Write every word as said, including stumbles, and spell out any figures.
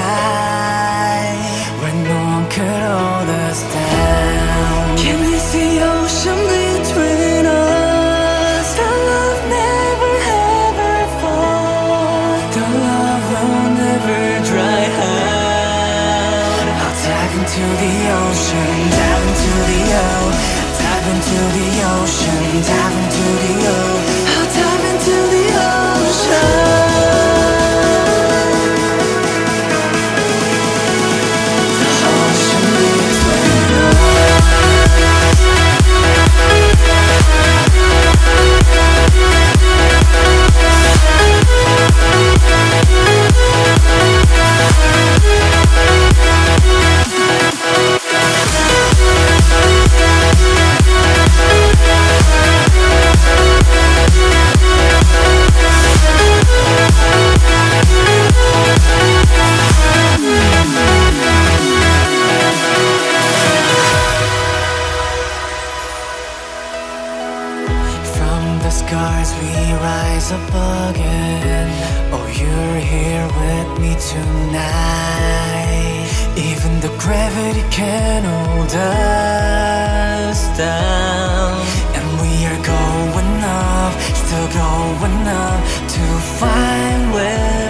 sky where no one could hold us down. Can you see ocean between us? The love never ever fall. The love will never dry out. I'll dive into the ocean, dive into the o, dive into the ocean, dive into the o. I'll dive into the ocean. Scars, we rise up again. Oh, you're here with me tonight. Even the gravity can't hold us down. And we are going up, still going up to find where